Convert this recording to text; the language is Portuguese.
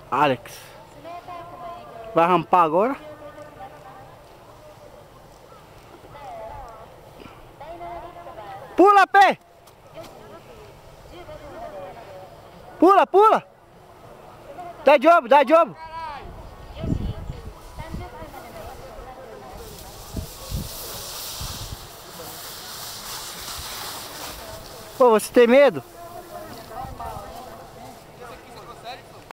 Alex. Vai rampar agora? Pula, pé! Pula, pula! Dá jogo, dá jogo! Pô, você tem medo?